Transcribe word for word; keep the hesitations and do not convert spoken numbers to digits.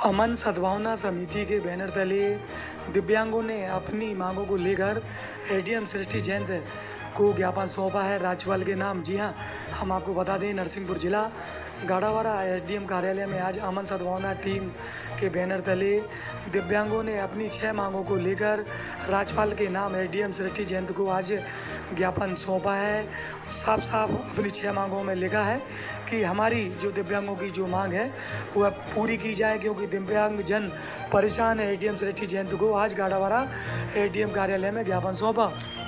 अमन सद्भावना समिति के बैनर तले दिव्यांगों ने अपनी मांगों को लेकर एडीएम सृष्टि जैन को ज्ञापन सौंपा है राज्यपाल के नाम। जी हां, हम आपको बता दें नरसिंहपुर जिला गाड़ावारा एसडीएम कार्यालय में आज अमन सद्भावना टीम के बैनर तले दिव्यांगों ने अपनी छह मांगों को लेकर राज्यपाल के नाम एसडीएम सृष्टि जैन को आज ज्ञापन सौंपा है। साफ साफ अपनी छह मांगों में लिखा है कि हमारी जो दिव्यांगों की जो मांग है वह पूरी की जाए, क्योंकि दिव्यांग जन परेशान है। एसडीएम सृष्टि जैन को आज गाड़ावारा एसडीएम कार्यालय में ज्ञापन सौंपा।